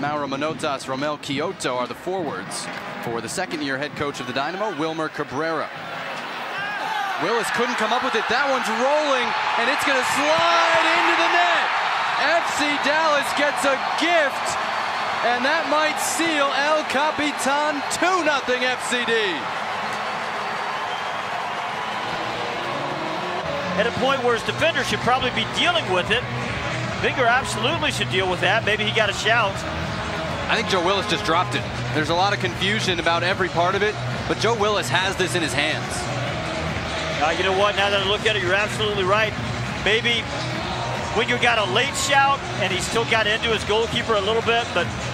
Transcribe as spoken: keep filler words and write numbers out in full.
Mauro Manotas, Romel Kyoto are the forwards for the second-year head coach of the Dynamo, Wilmer Cabrera. Willis couldn't come up with it. That one's rolling, and it's going to slide into the net. F C Dallas gets a gift, and that might seal El Capitan two nothing F C D. At a point where his defender should probably be dealing with it. Binger absolutely should deal with that. Maybe he got a shout. I think Joe Willis just dropped it. There's a lot of confusion about every part of it, but Joe Willis has this in his hands. Uh, you know what? Now that I look at it, you're absolutely right. Maybe Winger got a late shout, and he still got into his goalkeeper a little bit, but